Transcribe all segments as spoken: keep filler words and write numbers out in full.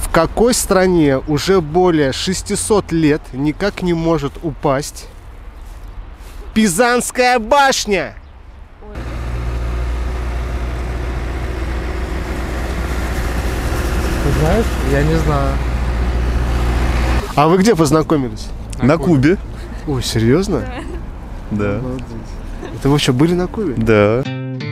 В какой стране уже более шестисот лет никак не может упасть Пизанская башня? Ты знаешь? Я не знаю. А вы где познакомились? На Кубе. Ой, серьезно? Да. Молодец. Это вы что, были на Кубе? Да.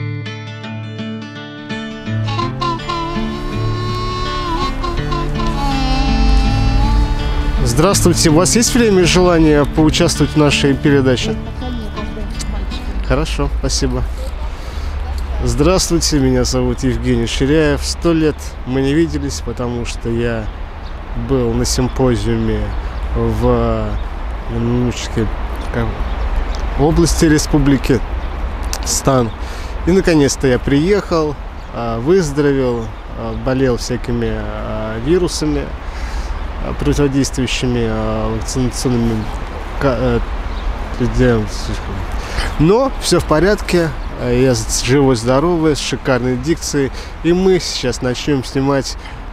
Здравствуйте, у вас есть время и желание поучаствовать в нашей передаче? Хорошо, спасибо. Здравствуйте, меня зовут Евгений Ширяев. Сто лет мы не виделись, потому что я был на симпозиуме в области республики Стан. И наконец-то я приехал, выздоровел, болел всякими вирусами, противодействующими вакцинационными, но все в порядке, я живой, здоровый, с шикарной дикцией, и мы сейчас начнем снимать.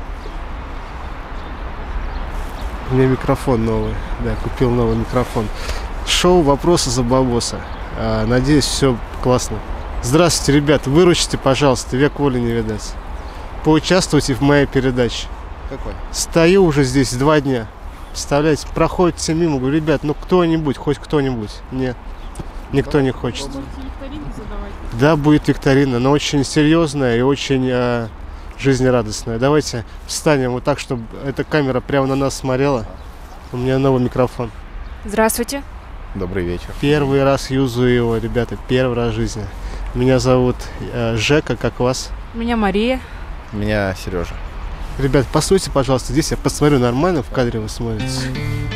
У меня микрофон новый, да, купил новый микрофон. Шоу «Вопросы за бабоса». Надеюсь, все классно. Здравствуйте, ребят, выручите, пожалуйста, век воли не видать. Поучаствуйте в моей передаче. Какой? Стою уже здесь два дня. Представляете, проходит все мимо. Говорю, ребят, ну кто-нибудь, хоть кто-нибудь. Нет, никто не хочет. Да, будет викторина, но очень серьезная и очень э, жизнерадостная. Давайте встанем вот так, чтобы эта камера прямо на нас смотрела. У меня новый микрофон. Здравствуйте. Добрый вечер. Первый раз юзаю его, ребята, первый раз в жизни. Меня зовут э, Жека, как вас? Меня Мария. Меня Сережа. Ребят, постойте, пожалуйста, здесь я посмотрю, нормально в кадре вы смотрите.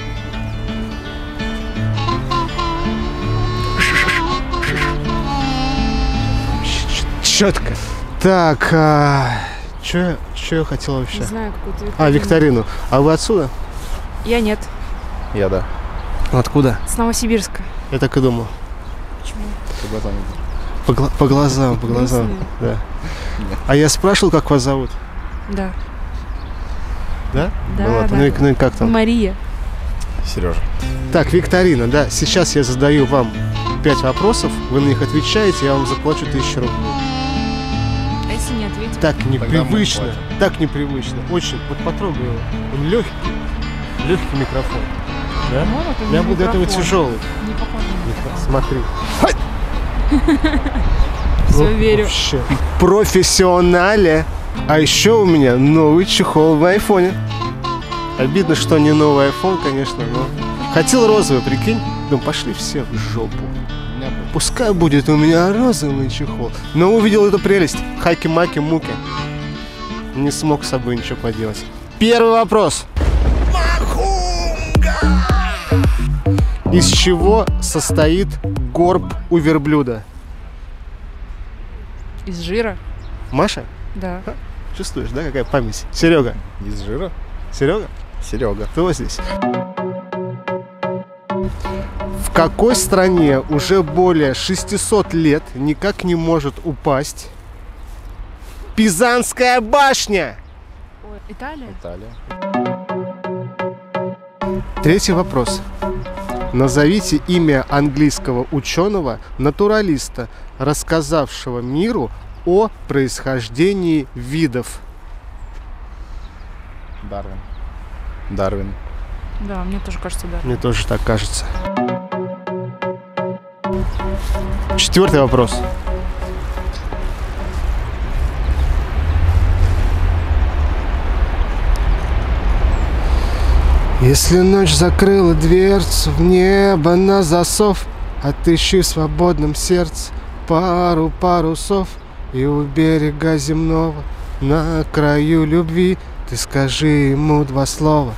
Четко. Так, а, что я хотел вообще? Не знаю, какую-то викторину. А, викторину. А вы отсюда? Я нет. Я да. Откуда? С Новосибирска. Я так и думал. Почему? По глазам. По, гла- по глазам, по глазам. Грустные? Да. А я спрашивал, как вас зовут? Да. Да? Да, Ну, ладно. да. Ну, и, ну и как там? Мария. Сережа. Так, викторина, да. Сейчас я задаю вам пять вопросов, вы на них отвечаете, я вам заплачу тысячу рублей. А если не ответим? Так Тогда непривычно, мы платим. так непривычно. Очень. Вот потрогай его. Он легкий. Легкий микрофон. Да? Ну, вот у Я меня буду этого микрофон. тяжелый. Не похож на Смотри. Все, Вот верю. Вообще. Профессионале. А еще у меня новый чехол в айфоне. Обидно, что не новый iPhone, конечно, но... Хотел розовый, прикинь? Думаю, пошли все в жопу. Пускай будет у меня розовый чехол. Но увидел эту прелесть. Хаки-маки-муки. Не смог с собой ничего поделать. Первый вопрос. Из чего состоит горб у верблюда? Из жира? Маша? Да. Чувствуешь, да, какая память? Серега. Из жира? Серега? Серега. Кто здесь? В какой стране уже более шестисот лет никак не может упасть Пизанская башня? Ой, Италия? Италия. Третий вопрос. Назовите имя английского ученого-натуралиста, рассказавшего миру о происхождении видов. Дарвин. Дарвин. Да, мне тоже кажется, да. Мне тоже так кажется. Четвертый вопрос. Если ночь закрыла дверцу в небо на засов, отыщи в свободном сердце пару парусов, и у берега земного на краю любви ты скажи ему два слова.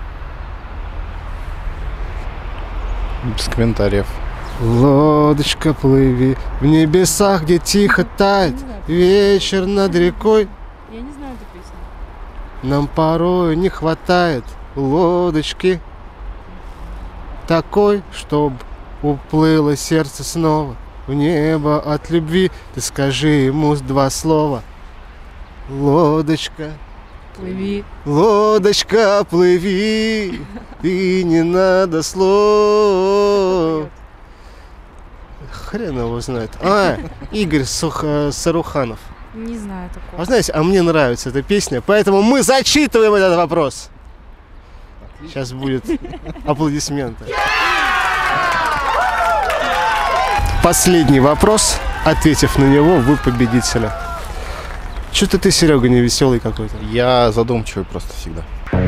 Без комментариев. Лодочка, плыви в небесах, где тихо тает вечер над рекой. Я не знаю эту песню. Нам порою не хватает лодочки такой, чтоб уплыло сердце снова в небо от любви. Ты скажи ему два слова. Лодочка, Плыви. Лодочка, плыви, и не надо слов. Хрен его знает. А, Игорь Суха- Саруханов. Не знаю А такого. знаете, а мне нравится эта песня, поэтому мы зачитываем этот вопрос. Сейчас будет аплодисменты. Последний вопрос. Ответив на него, вы победителя. Что-то ты, Серега, не веселый какой-то. Я задумчивый просто всегда.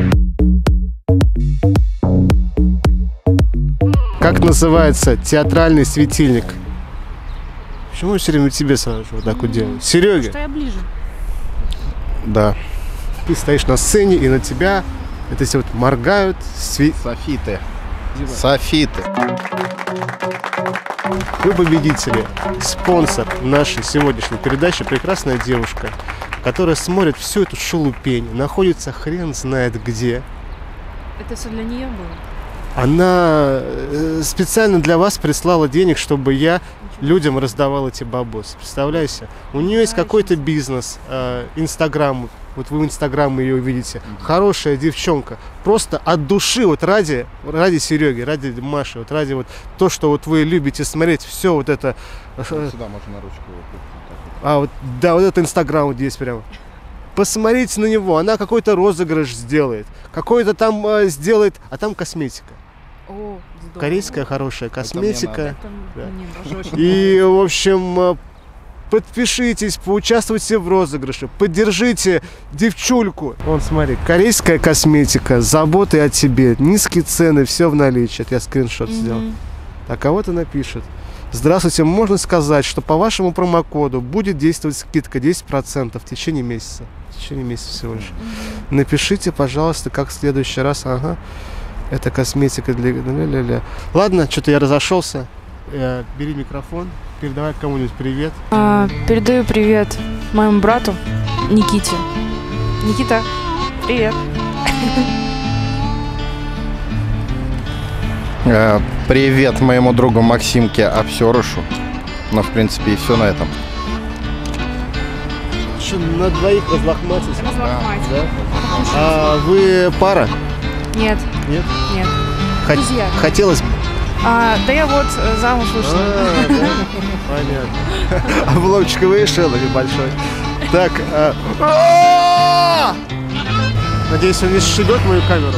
Как называется театральный светильник? Почему я все время тебе сразу вот так вот делаю? Что Серега, я ближе. Да. ты стоишь на сцене, и на тебя это все вот моргают све... Софиты. Софиты. Вы победители. Спонсор нашей сегодняшней передачи — прекрасная девушка, которая смотрит всю эту шелупень, находится хрен знает где. Это все для нее было? Она э, специально для вас прислала денег, чтобы я людям раздавал эти бабосы. Представляете? У нее есть какой-то бизнес, э, Инстаграм. Вот вы в Инстаграм ее увидите. Хорошая девчонка. Просто от души, вот ради, ради Сереги, ради Маши, вот ради вот то, что вот вы любите смотреть, все вот это. э, Сюда можно на ручку его вот. А вот, да, вот это Инстаграм вот здесь прямо. Посмотрите на него, она какой-то розыгрыш сделает, какой-то там э, сделает, а там косметика. О, здорово. Корейская хорошая косметика. Это Да. мне тоже очень И, в общем, э, подпишитесь, поучаствуйте в розыгрыше, поддержите девчульку. Вон, смотри, корейская косметика, заботы о тебе, низкие цены, все в наличии. Это я скриншот Мгм. сделал. А кого-то напишет: здравствуйте, можно сказать, что по вашему промокоду будет действовать скидка десять процентов в течение месяца. В течение месяца всего лишь. Напишите, пожалуйста, как в следующий раз. Ага. Это косметика для... Ля-ля-ля. Ладно, что-то я разошелся. Э, бери микрофон, передавай кому-нибудь привет. А, передаю привет моему брату Никите. Никита, привет. Э, Привет моему другу Максимке Обсерышу. Ну, в принципе, и все на этом. Что, на двоих разлохматить? Разлохматить. Да? А вы пара? Нет, Нет? нет. Хот- Друзья. Хотелось бы. А, да я вот э, замуж вышла. А, да? Понятно. А влогчик вышел небольшой. Так. а- А! Надеюсь, он не сшибет мою камеру.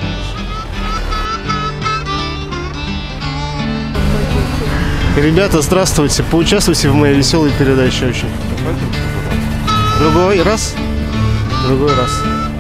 Ребята, здравствуйте. Поучаствуйте в моей веселой передаче очень. Другой раз. Другой раз.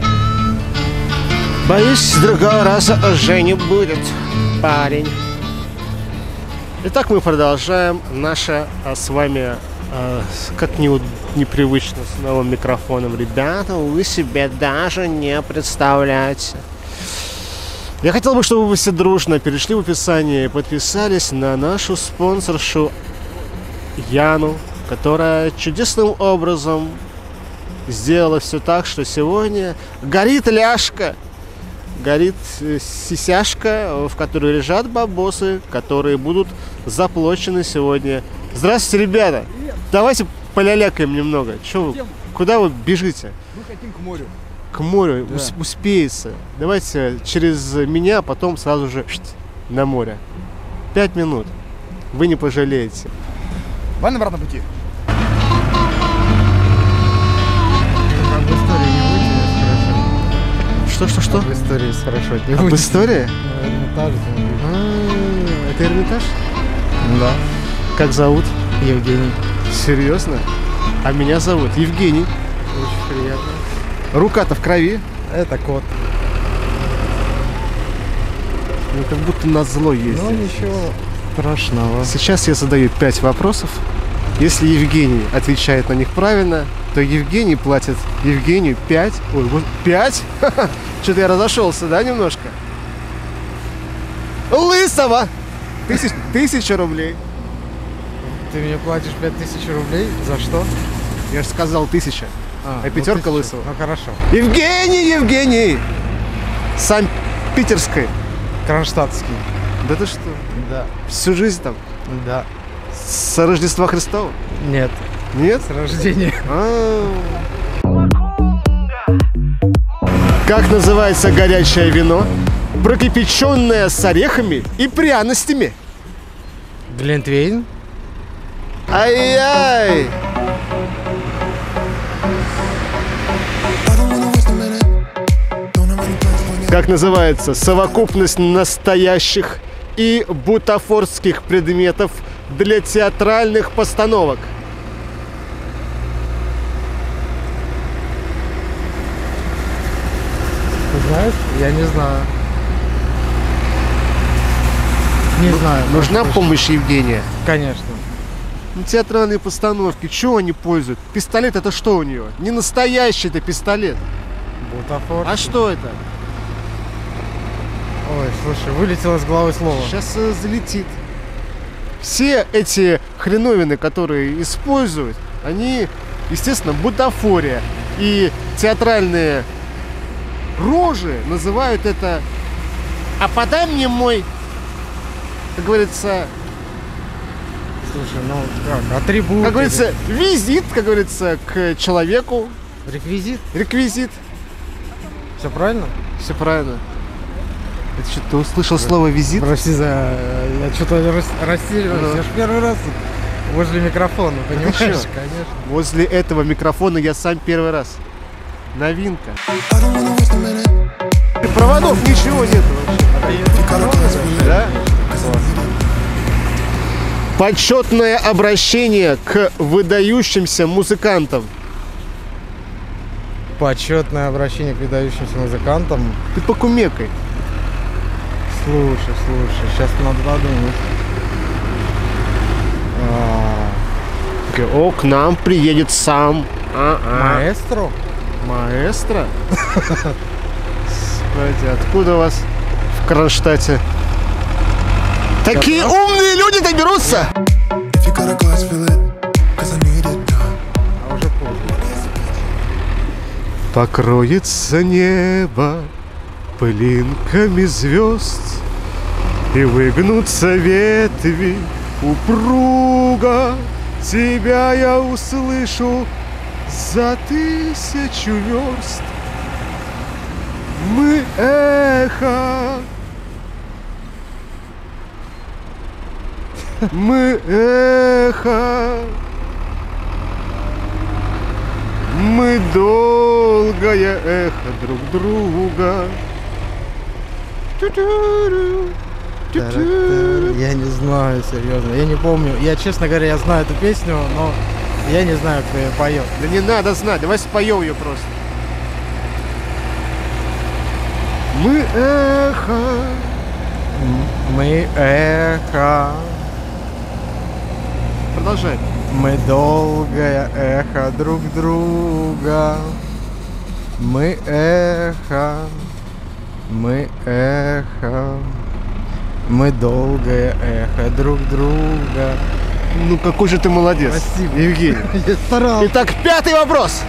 Боюсь, другого раза уже не будет, парень. Итак, мы продолжаем наше а, с вами, а, как не, непривычно, с новым микрофоном. Ребята, вы себе даже не представляете. Я хотел бы, чтобы вы все дружно перешли в описание и подписались на нашу спонсоршу Яну, которая чудесным образом сделала все так, что сегодня горит ляжка, горит э, сисяшка, в которой лежат бабосы, которые будут заплачены сегодня. Здравствуйте, ребята! Давайте полялякаем немного. Чё вы, куда вы бежите? Мы хотим к морю. К морю, Да. ус- успеется. Давайте через меня, потом сразу же шт, на море. Пять минут. Вы не пожалеете. Вань, обратно пути. Что, что, что? В истории хорошо. Не Об истории? Эрмитаж. А, это Эрмитаж? Да. Как зовут? Евгений. Серьезно? А меня зовут Евгений. Очень приятно. Рука-то в крови. Это кот. Ну, как будто на зло ездит. Ну ничего страшного. Сейчас я задаю пять вопросов. Если Евгений отвечает на них правильно, то Евгений платит Евгению пять. Ой, вот пять? Что-то я разошелся, да, немножко? Лысого! Тысяч, тысяча рублей. Ты мне платишь пять тысяч рублей? За что? Я же сказал тысяча. А, А пятерка тысячу. лысого. Ну хорошо. Евгений, Евгений! Санкт-Питерской. Кронштадтский. Да ты что? Да. Всю жизнь там? Да. С Рождества Христова? Нет. Нет? С рождения. А, Как называется горячее вино, прокипяченное с орехами и пряностями? Глинтвейн. Ай-яй! Как называется совокупность настоящих и бутафорских предметов для театральных постановок? Ты знаешь? Я не знаю. Не знаю. Нужна может, помощь Евгения? Конечно. Ну, театральные постановки, чего они пользуют? Пистолет это что у нее? Не настоящий это пистолет. Бутафор. А что это? Ой, слушай, вылетело из головы слово. Сейчас э, залетит. Все эти хреновины, которые используют, они, естественно, бутафория. И театральные рожи называют это «А подай мне мой», как говорится, Слушай, ну как, атрибут. как говорится, визит, как говорится, к человеку. Реквизит. Реквизит. Все правильно? Все правильно. Это что, ты услышал слово «визит»? Прости за... Я что-то растерялся. Ну. Я ж первый раз тут возле микрофона, понимаешь? чё? Конечно. Возле этого микрофона я сам первый раз. Новинка. Проводов ничего нет вообще. Да? Почетное обращение к выдающимся музыкантам. Почетное обращение к выдающимся музыкантам. Ты покумекай. Слушай, слушай, сейчас надо подумать. А, О, к нам приедет сам. А-а. Маэстро? Маэстро? Смотрите, откуда у вас в Кронштадте такие умные люди-то берутся? А уже поздно. Покроется небо пылинками звезд, и выгнутся ветви упруга. Тебя я услышу за тысячу верст. Мы эхо, мы эхо, мы долгое эхо друг друга. Ту-ту-ру, ту-ту-ру. Я не знаю, серьезно. Я не помню. Я, честно говоря, я знаю эту песню, но я не знаю, кто ее поет. Да не надо знать, давай споем ее просто. Мы эхо. Мы эхо. Продолжай. Мы долгое эхо друг друга. Мы эхо. Мы эхо. Мы долгое эхо друг друга. Ну какой же ты молодец, Спасибо. Евгений. Я старался. Итак, пятый вопрос.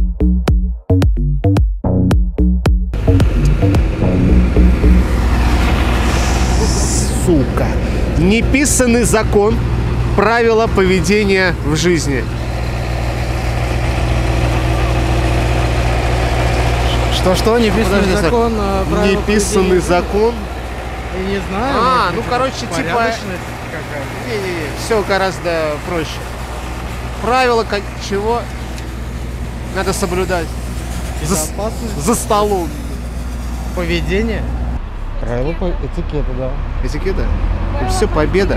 Сука. Неписанный закон, правила поведения в жизни. Что-что? Неписанный Подожди, закон. а, правила Неписанный поведения? закон. Я не знаю. А, может ну быть, короче, типа. порядочность какая-то. Не-не-не, все гораздо проще. Правила как чего надо соблюдать за, с- Безопасность, за столом. поведение. Правила по- этикета, да. Этикета? Все, победа.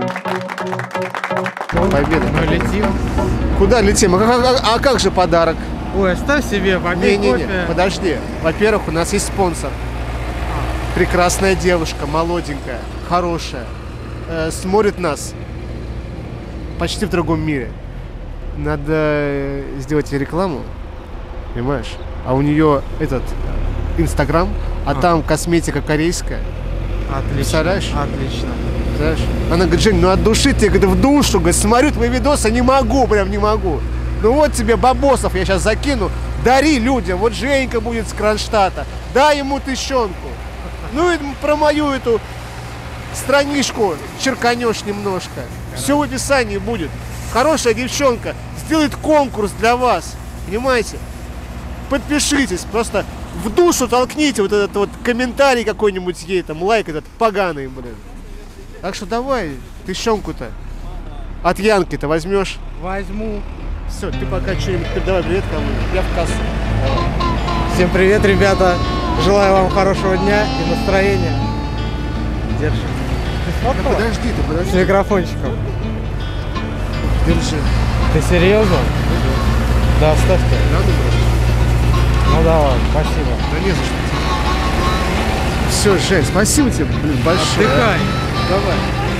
Победа. Мы летим. Куда летим? А, как- а- а как же подарок? Ой, оставь себе, попей Не-не-не, кофе. подожди. Во-первых, у нас есть спонсор. Прекрасная девушка, молоденькая, хорошая. Э, смотрит нас почти в другом мире. Надо э, сделать ей рекламу, понимаешь? А у нее этот Инстаграм, а, А. там косметика корейская. Отлично. Представляешь? Отлично. Знаешь? Она говорит: Жень, ну от души тебе, говорит, в душу, говорит, смотрю твои видосы, не могу, прям не могу. Ну вот тебе бабосов я сейчас закину, дари людям, вот Женька будет с Кронштадта, дай ему тыщенку. Ну и про мою эту страничку черканешь немножко. Все в описании будет. Хорошая девчонка сделает конкурс для вас, понимаете? Подпишитесь, просто в душу толкните вот этот вот комментарий какой-нибудь ей, там, лайк этот поганый, блин. Так что давай, ты щенку-то от Янки-то возьмешь. Возьму. Все, ты пока что-нибудь передавай привет кому-нибудь, я в кассу. Всем привет, ребята. Желаю вам хорошего дня и настроения. Держи. Да подожди, ты С подожди. микрофончиком. Держи. Ты серьезно? Да, оставь ты. Надо брать? Ну давай, спасибо. Да не за что. Все, Жень, спасибо тебе, блин, большое. Отдыхай. Давай.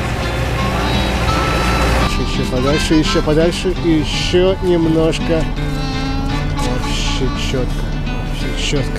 Еще подальше, еще подальше, и еще немножко. Вообще четко, вообще четко.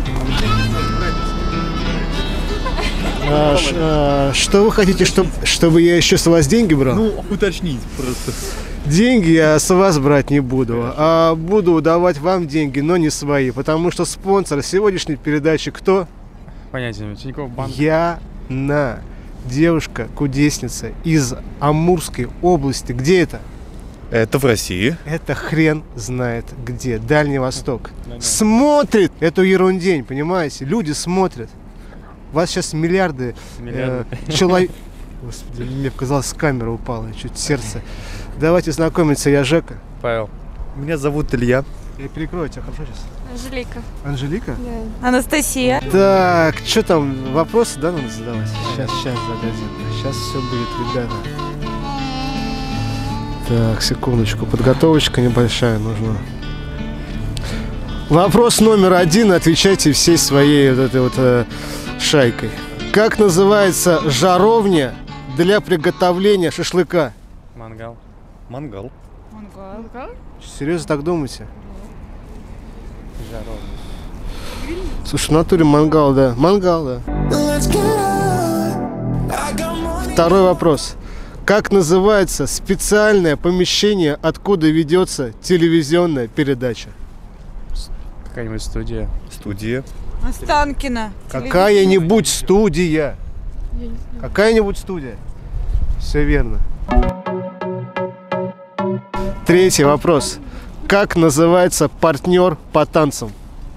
А, ш- а, что вы хотите, чтоб, чтобы я еще с вас деньги брал? Ну, уточнить просто. Деньги я с вас брать не буду, а буду давать вам деньги, но не свои, потому что спонсор сегодняшней передачи кто? Понятия не имею. Тинькофф банк. Яна, девушка-кудесница из Амурской области. Где это? Это в России. Это хрен знает где. Дальний Восток. Смотрит эту ерундень, понимаете? Люди смотрят. У вас сейчас миллиарды Миллиарды. э, человек... Господи, мне показалось, с камеры упала, чуть сердце. Давайте знакомиться, я Жека. Павел. Меня зовут Илья. Я перекрою тебя, хорошо сейчас? Анжелика. Анжелика? Да. Анастасия. Так, что там, вопросы, да, надо задавать? Сейчас, сейчас зададим. Сейчас все будет, ребята. Так, секундочку, подготовочка небольшая нужна. Вопрос номер один, отвечайте всей своей вот этой вот э, шайкой. Как называется жаровня для приготовления шашлыка? Мангал. Мангал. Мангал. Серьезно так думаете? Слушай, в натуре мангал, да. Мангал, да. Второй вопрос. Как называется специальное помещение, откуда ведется телевизионная передача? Какая-нибудь студия. Студия. Останкино. Какая-нибудь студия. Какая-нибудь студия. Все верно. Третий вопрос. Как называется партнер по танцам?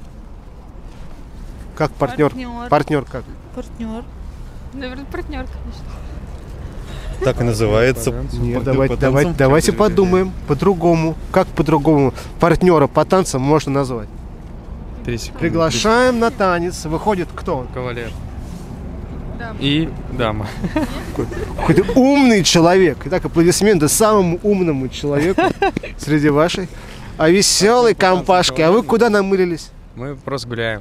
Как партнер? Партнер. Партнер как? Партнер. Наверное, партнер, конечно. Так и называется. Нет, Партнер давайте, по давайте, танцам. давайте подумаем по-другому. Как по-другому партнера по танцам можно назвать? Три секунды. Приглашаем на танец. Выходит кто? Кавалер. И дама. Какой-то умный человек. Итак, аплодисменты самому умному человеку среди вашей. А веселой компашки. А вы куда намылились? Мы просто гуляем.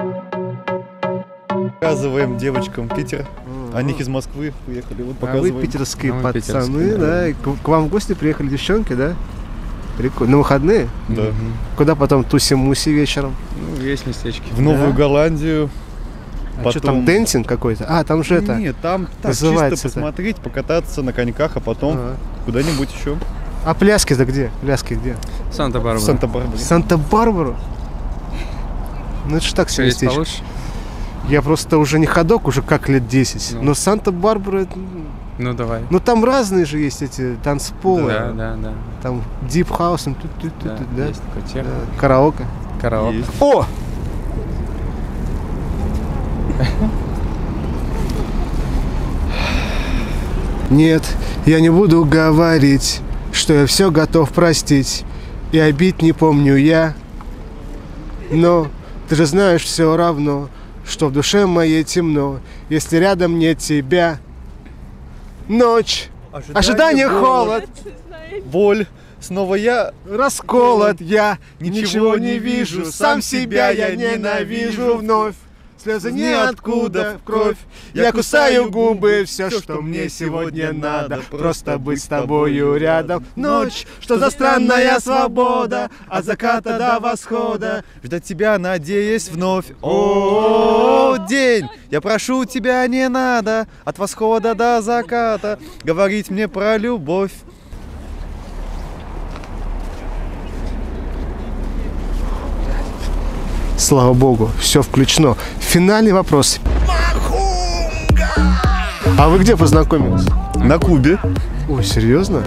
Показываем девочкам Питер. Они из Москвы уехали. Вот А вы показываем. питерские А мы пацаны, питерские, да? И к к вам в гости приехали девчонки, да? Прикольно. На выходные? Да. Куда потом тусим-муси вечером? Ну, есть местечки. В Да? Новую Голландию. А что там, дэнсинг какой-то? А, там же это... Нет, там так, называется чисто посмотреть, покататься на коньках, а потом Ага. куда-нибудь еще. А пляски-то где? Пляски где? В Санта-Барбара. Санта-Барбаре. Санта-Барбару? Ну это ж так Что себе есть местечко. получше? Я просто уже не ходок, уже как лет десять. Ну. Но Санта-Барбара, это, Ну давай. ну там разные же есть эти танцполы. Да, да, да. Там дип хаус, тут, тут, тут, Да, тут, да? есть такой тех. Да, караоке. Караоке. Есть. О! Нет, я не буду говорить, что я все готов простить, и обид не помню я. Но ты же знаешь все равно, что в душе моей темно, если рядом нет тебя. Ночь, ожидание, холод, Боль. Снова я. расколот я, Ничего ничего не не вижу, вижу, сам себя я ненавижу вновь. Слезы ниоткуда в кровь, я кусаю губы, все, что мне сегодня надо, просто быть с тобою рядом. Ночь, что за странная свобода, от заката до восхода. Ждать тебя, надеясь вновь. О, день! Я прошу тебя, не надо от восхода до заката говорить мне про любовь. Слава богу, все включено. Финальный вопрос. А вы где познакомились? На Кубе. Ой, серьезно?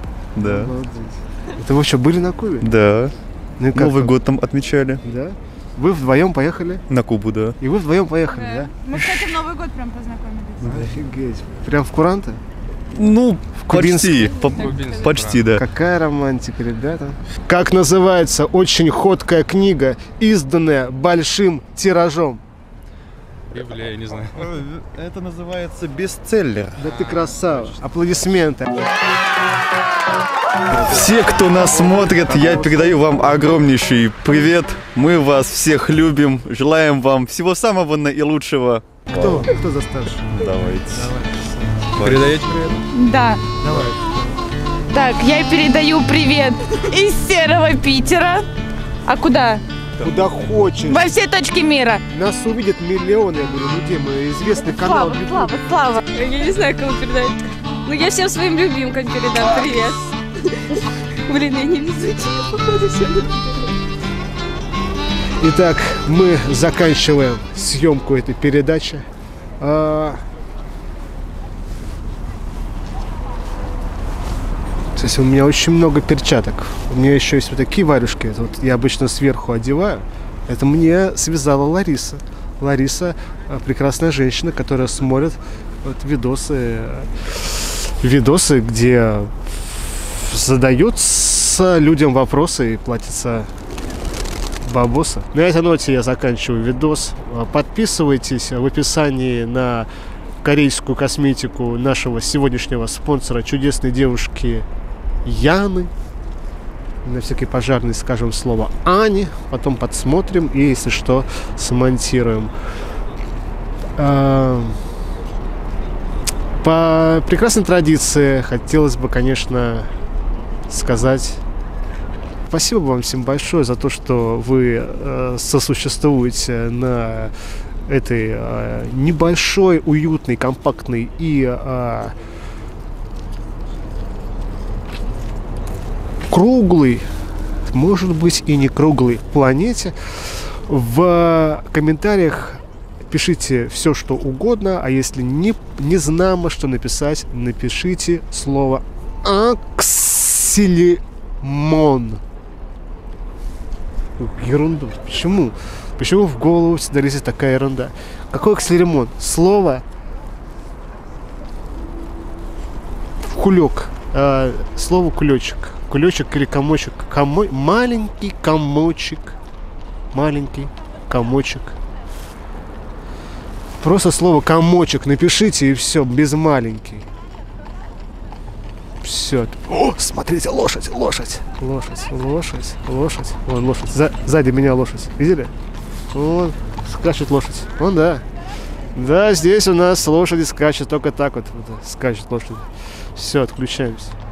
Да. Это вы что, были на Кубе? Да. Ну и как Новый там? год там отмечали. Да? Вы вдвоем поехали? На Кубу, да. И вы вдвоем поехали, да? Мы, кстати, в Новый год прям познакомились. Офигеть. Прям в куранты? Ну, Кубинск. почти. По- почти, да. Какая романтика, ребята. Как называется очень ходкая книга, изданная большим тиражом? Библия, я не знаю. Это называется бестселлер. Да ты красава. Аплодисменты. Все, кто нас смотрит, я передаю вам огромнейший привет. Мы вас всех любим. Желаем вам всего самого наилучшего. Кто? Кто за старший? Давайте. Передаете привет? Да. Давай. Так, я передаю привет из серого Питера. А куда? Куда хочешь. Во все точки мира. Нас увидят миллионы, я говорю, людей. Мы известный канал. Слава, слава, слава. Я не знаю, кому передать. Ну, я всем своим любимкам передам привет. Блин, я не везучая, походу, всем передам. Итак, мы заканчиваем съемку этой передачи. А... Кстати, у меня очень много перчаток. У меня еще есть вот такие варежки. Это вот я обычно сверху одеваю. Это мне связала Лариса. Лариса — прекрасная женщина, которая смотрит вот видосы, видосы, где задаются людям вопросы и платится бабоса. На этой ноте я заканчиваю видос. Подписывайтесь в описании на корейскую косметику нашего сегодняшнего спонсора, чудесной девушки Яны. На всякий пожарный скажем слово Ани. Потом подсмотрим и, если что, смонтируем. По прекрасной традиции хотелось бы, конечно, сказать спасибо вам всем большое за то, что вы э, сосуществуете на этой э, небольшой, уютной, компактной и э, круглой, может быть и не круглой планете. В комментариях пишите все, что угодно, а если не, не знамо, что написать, напишите слово «аксилимон». Ерунду. Почему? Почему в голову всегда лезет такая ерунда? Какой аксилимон? Слово кулек. А, слово кулечек. Кулечек или комочек. Комо... Маленький комочек. Маленький комочек. Просто слово комочек напишите и все, без маленький. Все. О, смотрите, лошадь, лошадь, лошадь, лошадь, лошадь. Вон лошадь. За, сзади меня лошадь. Видели? Вон скачет лошадь. Вон, да. Да, здесь у нас лошади скачут только так вот. вот скачут лошади. Все, отключаемся.